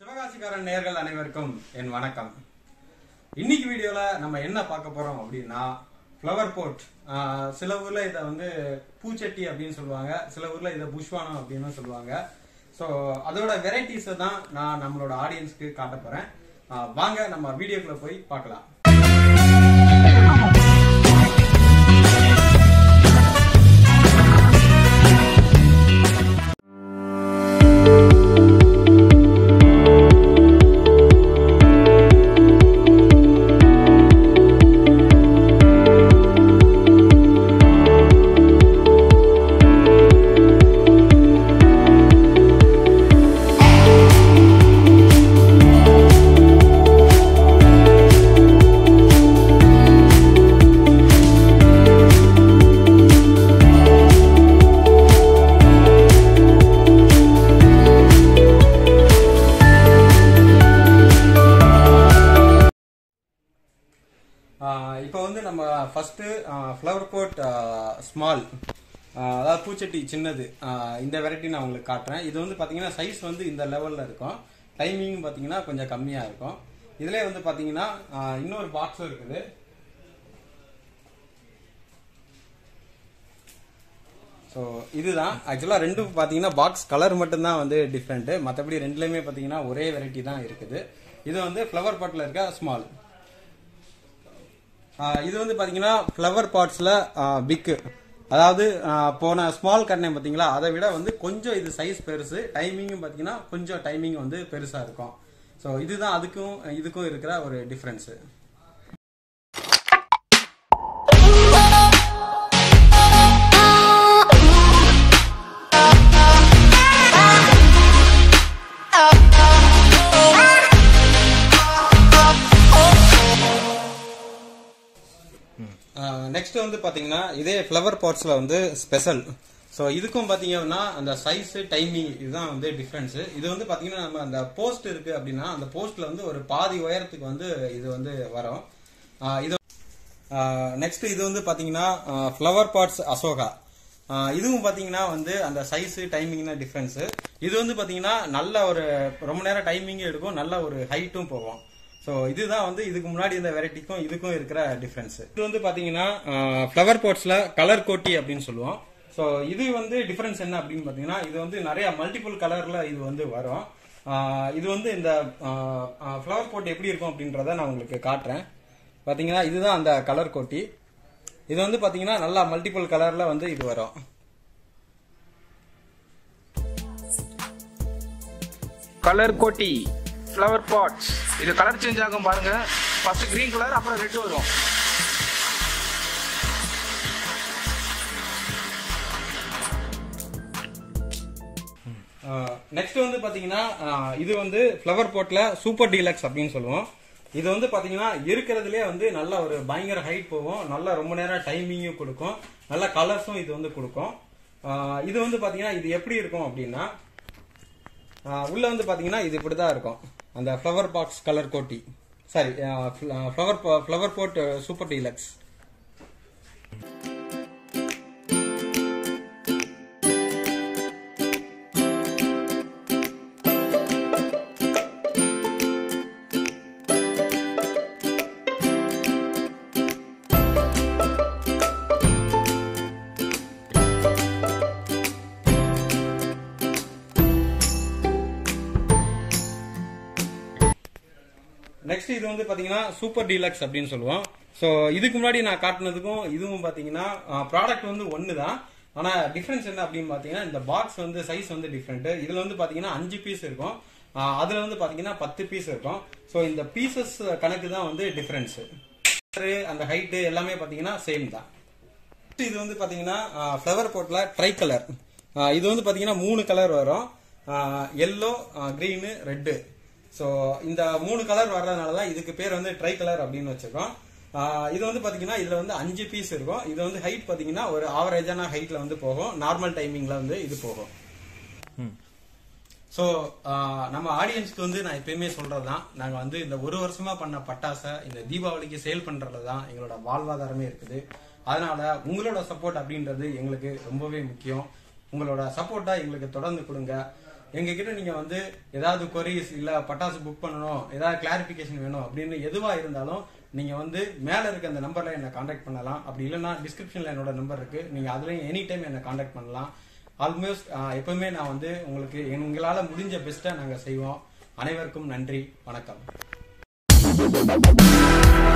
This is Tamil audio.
சிவகாசிக்காரன் நேயர்கள் அனைவருக்கும் என் வணக்கம். இன்னைக்கு வீடியோல நம்ம என்ன பார்க்க போறோம் அப்படின்னா ஃப்ளவர் போட். சில ஊர்ல இதை வந்து பூச்சட்டி அப்படின்னு சொல்லுவாங்க, சில ஊர்ல இதை புஷ்வானம் அப்படின்னு சொல்லுவாங்க. ஸோ அதோட வெரைட்டிஸை தான் நான் நம்மளோட ஆடியன்ஸ்க்கு காட்ட போறேன். வாங்க நம்ம வீடியோக்குள்ள போய் பார்க்கலாம். இப்போ வந்து நம்ம ஃபர்ஸ்ட் ஃப்ளவர் போட் ஸ்மால், அதாவது பூச்சட்டி சின்னது, இந்த வெரைட்டி நான் உங்களுக்கு காட்டுறேன். இது வந்து பாத்தீங்கன்னா சைஸ் வந்து இந்த லெவல்ல இருக்கும். டைமிங் பாத்தீங்கன்னா கொஞ்சம் கம்மியா இருக்கும். இதுல வந்து பாத்தீங்கன்னா இன்னொரு பாக்ஸும் இருக்குது. ஸோ இதுதான் ஆக்சுவலா ரெண்டும் பாத்தீங்கன்னா பாக்ஸ் கலர் மட்டும்தான் வந்து டிஃப்ரெண்ட். மற்றபடி ரெண்டுலயுமே பாத்தீங்கன்னா ஒரே வெரைட்டி தான் இருக்குது. இது வந்து ஃப்ளவர் பாட்ல இருக்க ஸ்மால். இது வந்து பாத்தீங்கன்னா ஃப்ளவர் பாட்ஸ்ல பிக், அதாவது போன ஸ்மால் கண்ணை பாத்தீங்களா, அதை விட வந்து கொஞ்சம் இது சைஸ் பெருசு. டைமிங்கும் பாத்தீங்கன்னா கொஞ்சம் டைமிங் வந்து பெருசா இருக்கும். ஸோ இதுதான் அதுக்கும் இதுக்கும் இருக்கிற ஒரு டிஃபரன்ஸ். நெக்ஸ்ட் வந்து பாத்தீங்கன்னா இதே ஃப்ளவர் பாட்ஸ்ல வந்து ஸ்பெஷல். ஸோ இதுக்கும் பாத்தீங்கன்னா அந்த சைஸ் டைமிங் இதுதான் வந்து டிஃபரன்ஸ். இது வந்து பாத்தீங்கன்னா நம்ம அந்த போஸ்ட் இருக்கு அப்படின்னா அந்த போஸ்ட்ல வந்து ஒரு பாதி உயரத்துக்கு வந்து இது வந்து வரும். இது நெக்ஸ்ட் இது வந்து பாத்தீங்கன்னா ஃப்ளவர் பாட்ஸ் அசோகா. இதுவும் பாத்தீங்கன்னா வந்து அந்த சைஸ் டைமிங் தான் டிஃபரன்ஸ். இது வந்து பாத்தீங்கன்னா நல்ல ஒரு ரொம்ப நேரம் டைமிங் எடுக்கும், நல்ல ஒரு ஹைட்டும் போகும். ஸோ இதுதான் வந்து இதுக்கு முன்னாடி இந்த வெரைட்டிக்கும் இதுக்கும் இருக்கிற டிஃபரன்ஸ். இது வந்து பாத்தீங்கன்னா ஃப்ளவர் பாட்ஸ்ல கலர் கோட்டி அப்படின்னு சொல்லுவோம். ஸோ இது வந்து டிஃபரன்ஸ் என்ன அப்படின்னு பாத்தீங்கன்னா இது வந்து நிறைய மல்டிபிள் கலர்ல இது வந்து வரும். இது வந்து இந்த ஃப்ளவர் பாட் எப்படி இருக்கும் அப்படின்றத நான் உங்களுக்கு காட்டுறேன். பாத்தீங்கன்னா இதுதான் அந்த கலர் கோட்டி. இது வந்து பாத்தீங்கன்னா நல்லா மல்டிபிள் கலர்ல வந்து இது வரும். கலர் கோட்டி ஃப்ளவர் பாட்ஸ். இது கலர் சேஞ்ச் ஆகும் பாருங்க. ஃபர்ஸ்ட் கிரீன் கலர், அப்புறம் ரெட் வரும். நெக்ஸ்ட் வந்து பாத்தீங்கன்னா இது வந்து ஃப்ளவர் பாட்ல சூப்பர் டீலக்ஸ் அப்படின்னு சொல்லுவோம். இது வந்து பாத்தீங்கன்னா இருக்கிறதுலே வந்து நல்ல ஒரு பயங்கர ஹைட் போகும், நல்ல ரொம்ப நேரம் டைமிங்கும் கொடுக்கும், நல்ல கலர்ஸும் இது வந்து கொடுக்கும். இது வந்து பாத்தீங்கன்னா இது எப்படி இருக்கும் அப்படின்னா உள்ள வந்து பாத்தீங்கன்னா இது இப்படிதான் இருக்கும். அந்த ஃப்ளவர் பாக்ஸ் கலர் கோட்டி, sorry flower pot super deluxe. Next இது வந்து பாத்தீங்கன்னா சூப்பர் டீலக்ஸ் அப்படின்னு சொல்லுவோம். ஸோ இதுக்கு முன்னாடி நான் காட்டினதுக்கும் இதுவும் பாத்தீங்கன்னா ப்ராடக்ட் வந்து ஒன்னு தான். ஆனா டிஃபரன்ஸ் என்ன அப்படின்னு பாத்தீங்கன்னா இந்த பாக்ஸ் வந்து சைஸ் வந்து டிஃபரெண்ட். இதுல வந்து பாத்தீங்கன்னா 5 பீஸ் இருக்கும், அதுல வந்து பாத்தீங்கன்னா 10 பீஸ் இருக்கும். ஸோ இந்த பீசஸ் கணக்கு தான் வந்து டிஃபரன்ஸ். அந்த ஹைட் எல்லாமே பாத்தீங்கன்னா சேம் தான். இது வந்து பாத்தீங்கன்னா ஃப்ளவர் பாட்ல ட்ரை கலர். இது வந்து பாத்தீங்கன்னா 3 கலர் வரும், எல்லோ, கிரீனு, ரெட்டு. ஸோ இந்த 3 கலர் வர்றதுனாலதான் இதுக்கு பேர் வந்து ட்ரை கலர் அப்படின்னு வச்சிருக்கோம். இது வந்து பாத்தீங்கன்னா இதுல வந்து 5 பீஸ் இருக்கும். இது வந்து ஹைட் பாத்தீங்கன்னா ஒரு ஆவரேஜான ஹைட்ல வந்து போகும், நார்மல் டைமிங்ல வந்து இது போகும். ஸோ நம்ம ஆடியன்ஸ்க்கு வந்து நான் எப்பயுமே சொல்றதுதான், நாங்க வந்து இந்த 1 வருஷமா பண்ண பட்டாசை இந்த தீபாவளிக்கு சேல் பண்றதுதான் எங்களோட வாழ்வாதாரமே இருக்குது. அதனால உங்களோட சப்போர்ட் அப்படின்றது எங்களுக்கு ரொம்பவே முக்கியம். உங்களோட சப்போர்ட்டா எங்களுக்கு தொடர்ந்து கொடுங்க. எங்ககிட்ட நீங்க வந்து ஏதாவது கொரிஸ் இல்ல பட்டாசு புக் பண்ணணும், ஏதாவது கிளாரிபிகேஷன் வேணும் அப்படின்னு எதுவா இருந்தாலும் நீங்க வந்து மேல இருக்க அந்த நம்பர்ல என்ன கான்டாக்ட் பண்ணலாம். அப்படி இல்லைன்னா டிஸ்கிரிப்ஷன்ல என்னோட நம்பர் இருக்கு, நீங்க அதுலயும் எனி டைம் என்ன கான்டாக்ட் பண்ணலாம். ஆல்மோஸ்ட் எப்பவுமே நான் வந்து உங்களுக்கு எங்களால முடிஞ்ச பெஸ்ட்டா நாங்க செய்வோம். அனைவருக்கும் நன்றி, வணக்கம்.